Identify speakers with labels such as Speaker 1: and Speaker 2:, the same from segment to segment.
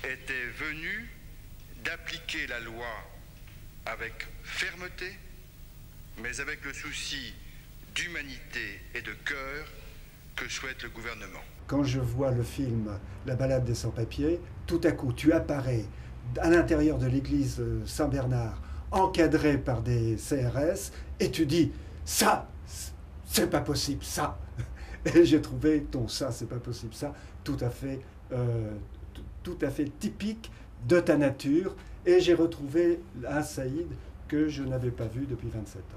Speaker 1: était venu d'appliquer la loi avec fermeté, mais avec le souci d'humanité et de cœur que souhaite le gouvernement.
Speaker 2: Quand je vois le film La balade des sans-papiers, tout à coup tu apparais à l'intérieur de l'église Saint-Bernard, encadré par des CRS, et tu dis « ça, c'est pas possible, ça !» Et j'ai trouvé ton « ça, c'est pas possible, ça » tout à fait typique de ta nature, et j'ai retrouvé un Saïd que je n'avais pas vu depuis 27 ans.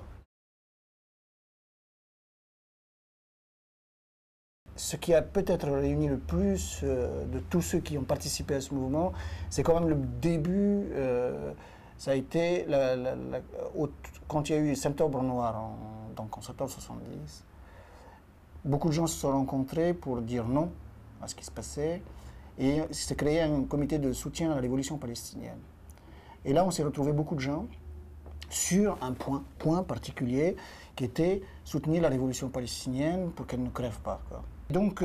Speaker 3: Ce qui a peut-être réuni le plus de tous ceux qui ont participé à ce mouvement, c'est quand même le début, ça a été quand il y a eu Septembre Noir, donc en septembre 70. Beaucoup de gens se sont rencontrés pour dire non à ce qui se passait, et s'est créé un comité de soutien à la révolution palestinienne. Et là, on s'est retrouvé beaucoup de gens sur un point particulier, qui était soutenir la révolution palestinienne pour qu'elle ne crève pas, quoi. Donc,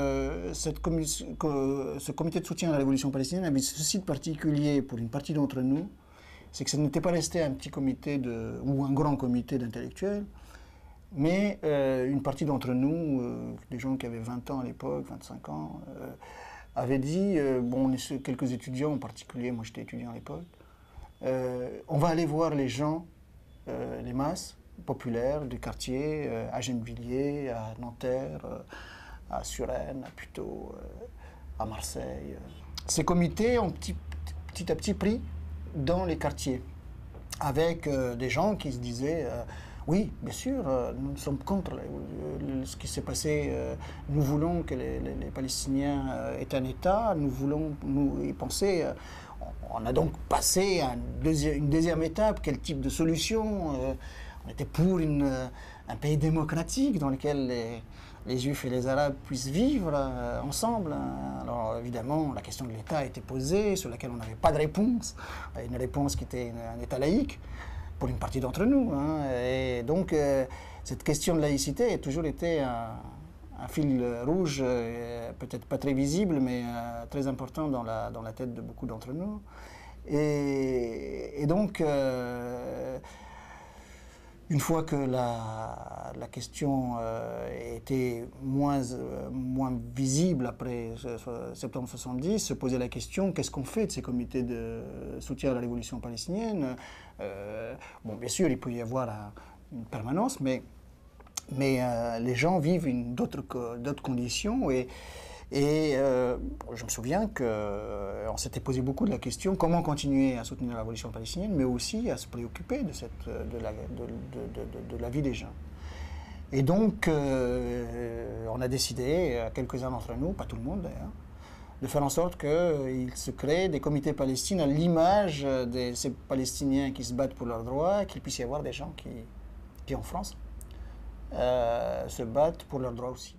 Speaker 3: ce comité de soutien à la révolution palestinienne avait ceci de particulier pour une partie d'entre nous, c'est que ce n'était pas resté un petit comité ou un grand comité d'intellectuels, mais une partie d'entre nous, des gens qui avaient 20 ans à l'époque, 25 ans, avaient dit, bon, on est quelques étudiants en particulier, moi j'étais étudiant à l'époque, on va aller voir les gens, les masses populaires du quartier, à Gennevilliers, à Nanterre, à Suresnes, à Puteaux, à Marseille. Ces comités ont petit à petit pris dans les quartiers, avec des gens qui se disaient oui, bien sûr, nous sommes contre ce qui s'est passé, nous voulons que les Palestiniens aient un État, nous voulons y penser. On a donc passé à une deuxième étape, quel type de solution on était pour un pays démocratique dans lequel les Juifs et les Arabes puissent vivre ensemble. Alors évidemment, la question de l'État a été posée, sur laquelle on n'avait pas de réponse, une réponse qui était un État laïque, pour une partie d'entre nous. Hein. Et donc, cette question de laïcité a toujours été un fil rouge, peut-être pas très visible, mais très important dans la tête de beaucoup d'entre nous. Et donc, une fois que la question était moins visible après septembre 70, se posait la question, qu'est-ce qu'on fait de ces comités de soutien à la révolution palestinienne? Bon, bien sûr, il peut y avoir une permanence, mais les gens vivent d'autres conditions, et je me souviens qu'on s'était posé beaucoup de la question comment continuer à soutenir la révolution palestinienne, mais aussi à se préoccuper de la vie des gens. Et donc, on a décidé, quelques-uns d'entre nous, pas tout le monde d'ailleurs, de faire en sorte qu'il se crée des comités palestiniens à l'image de ces Palestiniens qui se battent pour leurs droits, qu'il puisse y avoir des gens qui en France, se battent pour leurs droits aussi.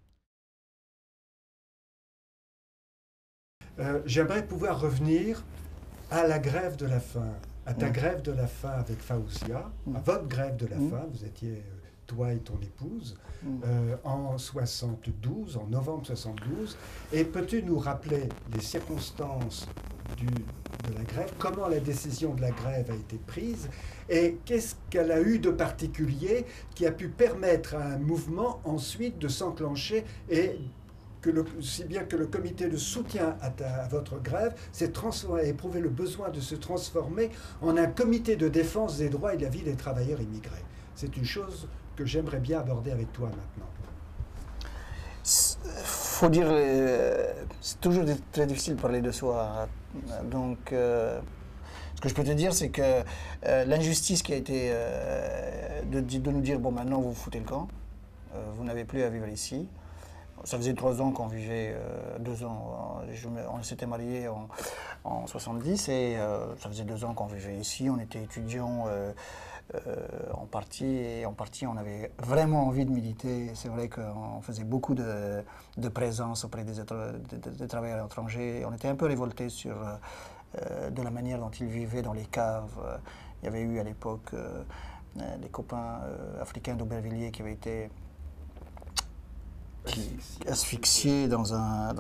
Speaker 2: J'aimerais pouvoir revenir à la grève de la faim, à ta grève de la faim avec Fawzia, à votre grève de la faim, vous étiez toi et ton épouse, en 72, en novembre 72, et peux-tu nous rappeler les circonstances de la grève, comment la décision de la grève a été prise, et qu'est-ce qu'elle a eu de particulier qui a pu permettre à un mouvement ensuite de s'enclencher, et si bien que le comité de soutien à votre grève a éprouvé le besoin de se transformer en un comité de défense des droits et de la vie des travailleurs immigrés. C'est une chose que j'aimerais bien aborder avec toi maintenant.
Speaker 3: Faut dire, c'est toujours très difficile de parler de soi. Donc, ce que je peux te dire, c'est que l'injustice qui a été de nous dire, bon, maintenant vous foutez le camp, vous n'avez plus à vivre ici. Ça faisait 3 ans qu'on vivait, 2 ans, on s'était mariés en 70, et ça faisait 2 ans qu'on vivait ici, on était étudiants en partie, et en partie on avait vraiment envie de militer. C'est vrai qu'on faisait beaucoup de présence auprès des travailleurs étrangers. On était un peu révoltés de la manière dont ils vivaient dans les caves. Il y avait eu à l'époque des copains africains d'Aubervilliers qui avaient été asphyxiés dans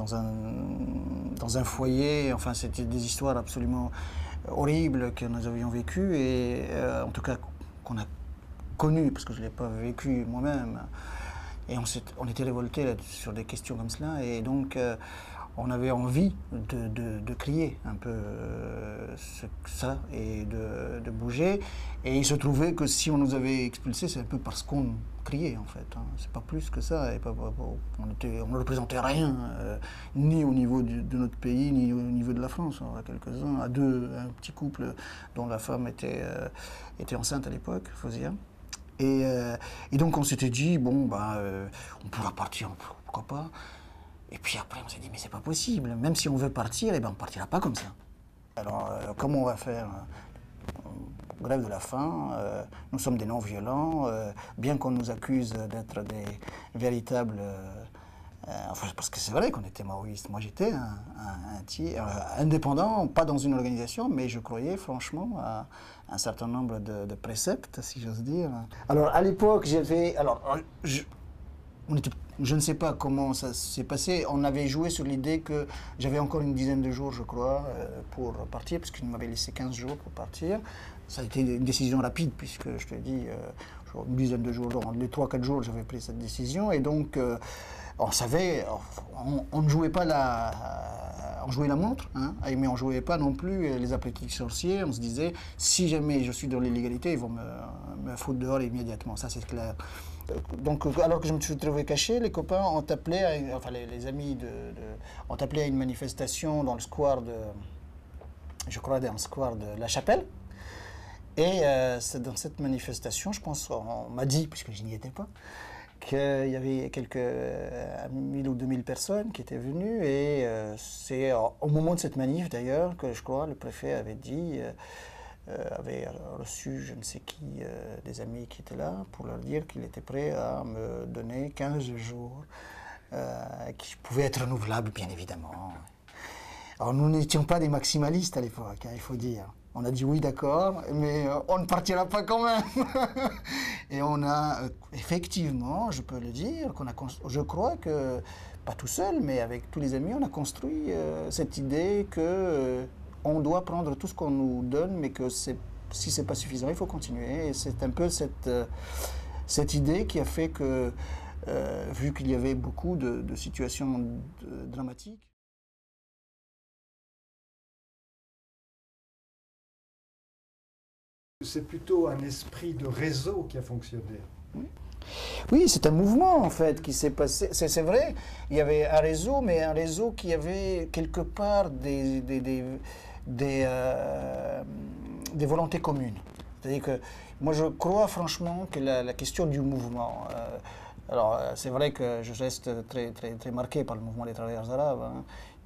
Speaker 3: un foyer. Enfin, c'était des histoires absolument horribles que nous avions vécues et en tout cas qu'on a connues, parce que je ne l'ai pas vécu moi-même. Et on était révoltés sur des questions comme cela. Et donc, on avait envie de crier un peu ça et de bouger. Et il se trouvait que si on nous avait expulsés, c'est un peu parce qu'on criait en fait. Hein. C'est pas plus que ça. Et on ne représentait rien, ni au niveau de notre pays, ni au niveau de la France. On a quelques-uns, un petit couple dont la femme était enceinte à l'époque, il faut dire. Et donc on s'était dit, bon, on pourra partir, pourquoi pas. Et puis après, on s'est dit, mais c'est pas possible. Même si on veut partir, on ne partira pas comme ça. Alors, comment on va faire? Grève de la faim, nous sommes des non-violents, bien qu'on nous accuse d'être des véritables... parce que c'est vrai qu'on était maoïstes. Moi, j'étais indépendant, pas dans une organisation, mais je croyais franchement à un certain nombre de préceptes, si j'ose dire. Alors, à l'époque, je ne sais pas comment ça s'est passé. On avait joué sur l'idée que j'avais encore une dizaine de jours, je crois, pour partir, parce qu'il m'avait laissé 15 jours pour partir. Ça a été une décision rapide, puisque je te dis, une dizaine de jours, dans les 3-4 jours, j'avais pris cette décision. Et donc, on savait, on ne jouait pas on jouait la montre, hein, mais on ne jouait pas non plus les appétits sorciers. On se disait, si jamais je suis dans l'illégalité, ils vont me foutre dehors immédiatement. Ça, c'est clair. Donc, alors que je me suis trouvé caché, les copains ont appelé, les amis ont appelé à une manifestation dans le square je crois, dans le square de La Chapelle. Et c'est dans cette manifestation, je pense, on m'a dit, puisque je n'y étais pas, qu'il y avait 1000 ou 2000 personnes qui étaient venues. Et c'est au moment de cette manif, d'ailleurs, que je crois, le préfet avait dit... avait reçu je ne sais qui, des amis qui étaient là, pour leur dire qu'il était prêt à me donner 15 jours, qui pouvaient être renouvelables, bien évidemment. Alors, nous n'étions pas des maximalistes à l'époque, hein, il faut dire. On a dit oui, d'accord, mais on ne partira pas quand même. Et on a, effectivement, je peux le dire, je crois que, pas tout seul, mais avec tous les amis, on a construit cette idée que... on doit prendre tout ce qu'on nous donne, mais que si ce n'est pas suffisant, il faut continuer. Et c'est un peu cette idée qui a fait que, vu qu'il y avait beaucoup de situations dramatiques,
Speaker 2: c'est plutôt un esprit de réseau qui a fonctionné.
Speaker 3: Oui, c'est un mouvement en fait qui s'est passé. C'est vrai, il y avait un réseau, mais un réseau qui avait quelque part des volontés communes. C'est-à-dire que moi je crois franchement que la question du mouvement, alors c'est vrai que je reste très, très, très marqué par le mouvement des travailleurs arabes, hein,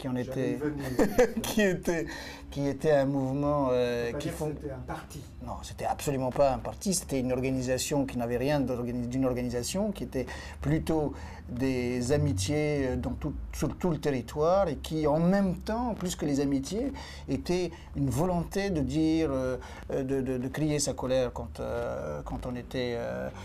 Speaker 3: qui était un mouvement
Speaker 2: C'était un parti.
Speaker 3: Non, c'était absolument pas un parti, c'était une organisation qui n'avait rien d'une organisation, qui était plutôt des amitiés sur tout le territoire et qui, en même temps, plus que les amitiés, était une volonté de dire, de crier sa colère quand on était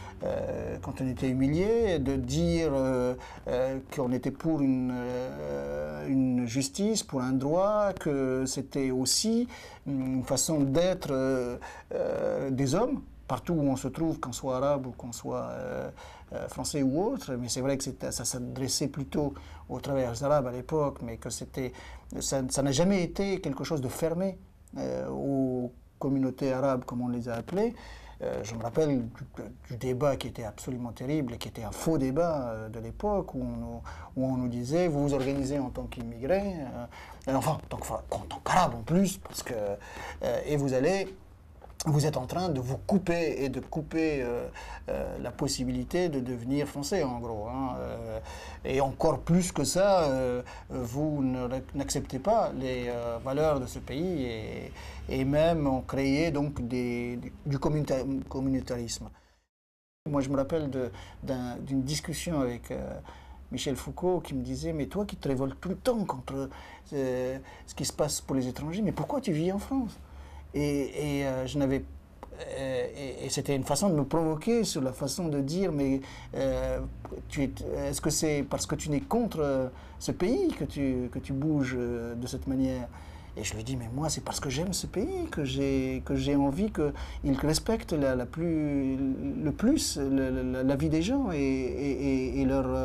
Speaker 3: humilié, de dire qu'on était pour une justice, pour un droit, que c'était aussi une façon d'être des hommes, partout où on se trouve, qu'on soit arabe ou qu'on soit français ou autre. Mais c'est vrai que ça s'adressait plutôt aux travailleurs arabes à l'époque, mais que ça n'a jamais été quelque chose de fermé aux communautés arabes, comme on les a appelées. Je me rappelle du débat qui était absolument terrible et qui était un faux débat de l'époque où on nous disait vous vous organisez en tant qu'immigrés, enfin en tant qu'arabe en plus, parce que et vous êtes en train de vous couper et de couper la possibilité de devenir français, en gros. Hein. Et encore plus que ça, vous n'acceptez pas les valeurs de ce pays et même on créait donc du communautarisme. Moi, je me rappelle d'une discussion avec Michel Foucault qui me disait « Mais toi qui te révoltes tout le temps contre ce qui se passe pour les étrangers, mais pourquoi tu vis en France ?» Et je n'avais et c'était une façon de me provoquer sur la façon de dire, mais est-ce que c'est parce que tu n'es contre ce pays que tu bouges de cette manière? Et je lui dis, mais moi, c'est parce que j'aime ce pays que j'ai envie qu'il respecte le plus la vie des gens et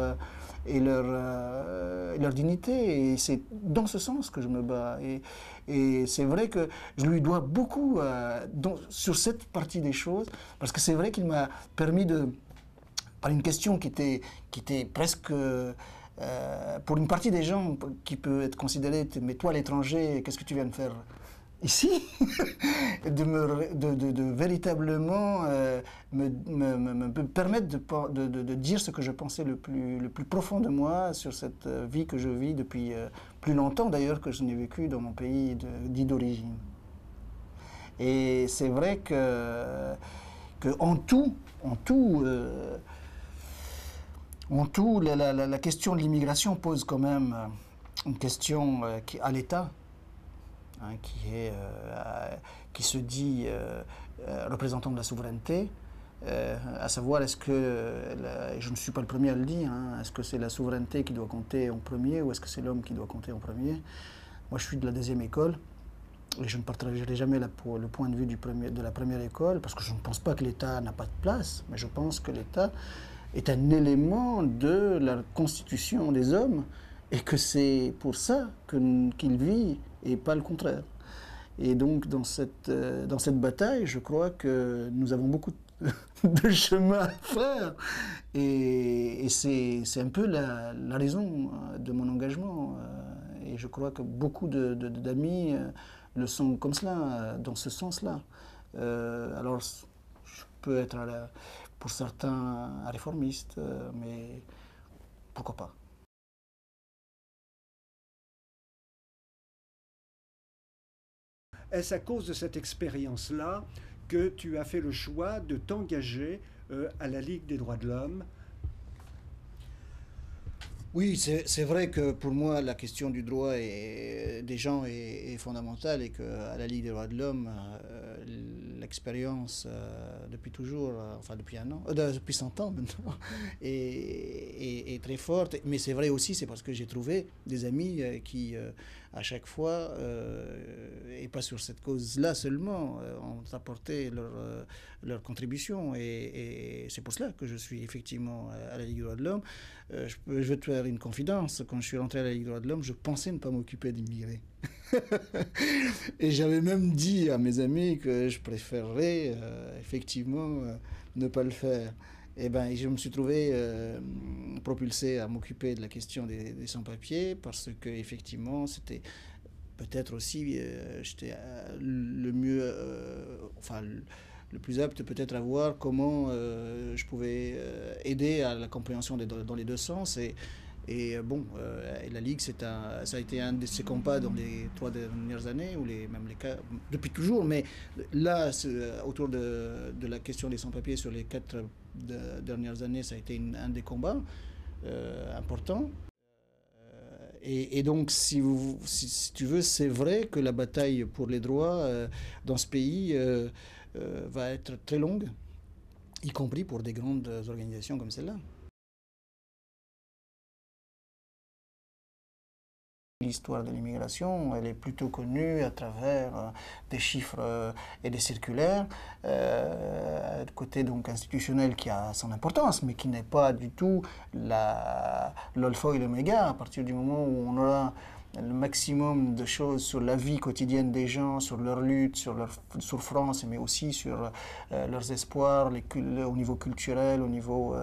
Speaker 3: leur dignité. Et c'est dans ce sens que je me bats. Et c'est vrai que je lui dois beaucoup sur cette partie des choses, parce que c'est vrai qu'il m'a permis par une question qui était presque... pour une partie des gens qui peut être considérée, mais toi l'étranger, qu'est-ce que tu viens de faire ici? de véritablement me permettre de dire ce que je pensais le plus profond de moi sur cette vie que je vis depuis plus longtemps d'ailleurs que je n'ai vécu dans mon pays dit d'origine. Et c'est vrai que en tout, la question de l'immigration pose quand même une question à l'État, hein, qui se dit représentant de la souveraineté, à savoir est-ce que, je ne suis pas le premier à le dire, hein, est-ce que c'est la souveraineté qui doit compter en premier ou est-ce que c'est l'homme qui doit compter en premier? Moi je suis de la deuxième école et je ne partagerai jamais le point de vue de la première école parce que je ne pense pas que l'État n'a pas de place, mais je pense que l'État est un élément de la constitution des hommes et que c'est pour ça qu'il vit et pas le contraire. Et donc dans cette bataille, je crois que nous avons beaucoup de chemin à faire et c'est un peu la raison de mon engagement et je crois que beaucoup d'amis le sont comme cela, dans ce sens-là. Alors je peux être pour certains un réformiste, mais pourquoi pas.
Speaker 2: Est-ce à cause de cette expérience-là que tu as fait le choix de t'engager à la Ligue des droits de l'homme?
Speaker 3: Oui, c'est vrai que pour moi, la question du droit des gens est fondamentale et qu'à la Ligue des droits de l'homme, l'expérience depuis toujours, enfin depuis depuis 100 ans maintenant, est très forte. Mais c'est vrai aussi, c'est parce que j'ai trouvé des amis qui, à chaque fois, et pas sur cette cause-là seulement, ont apporté leur contribution. Et c'est pour cela que je suis effectivement à la Ligue des droits de l'homme. Je vais te faire une confidence. Quand je suis rentré à la Ligue des droits de l'homme, je pensais ne pas m'occuper d'immigrés. Et j'avais même dit à mes amis que je préférerais effectivement ne pas le faire. Et ben, je me suis trouvé propulsé à m'occuper de la question des sans-papiers parce que effectivement, c'était peut-être aussi j'étais le mieux, enfin le plus apte peut-être à voir comment je pouvais aider à la compréhension dans les deux sens. Et bon, la Ligue, ça a été un de ses combats dans les 3 dernières années, ou depuis toujours, mais là, autour de la question des sans-papiers sur les 4 dernières années, ça a été un des combats importants. Et donc, si tu veux, c'est vrai que la bataille pour les droits dans ce pays va être très longue, y compris pour des grandes organisations comme celle-là. L'histoire de l'immigration, elle est plutôt connue à travers des chiffres et des circulaires, côté donc institutionnel qui a son importance, mais qui n'est pas du tout l'alpha et l'oméga. À partir du moment où on aura le maximum de choses sur la vie quotidienne des gens, sur leur lutte, sur leur souffrance, mais aussi sur leurs espoirs, au niveau culturel, au niveau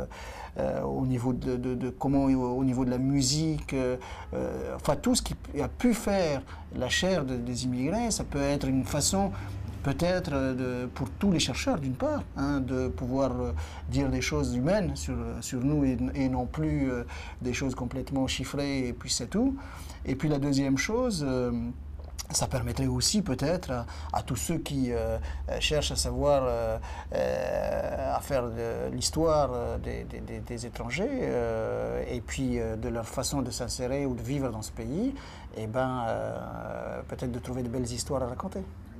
Speaker 3: au niveau de la musique, enfin tout ce qui a pu faire la chair des immigrés, ça peut être une façon peut-être pour tous les chercheurs d'une part, hein, de pouvoir dire des choses humaines sur nous et non plus des choses complètement chiffrées et puis c'est tout. Et puis la deuxième chose, ça permettrait aussi peut-être à tous ceux qui cherchent à savoir, à faire l'histoire des étrangers et puis de leur façon de s'insérer ou de vivre dans ce pays, et ben, peut-être de trouver de belles histoires à raconter.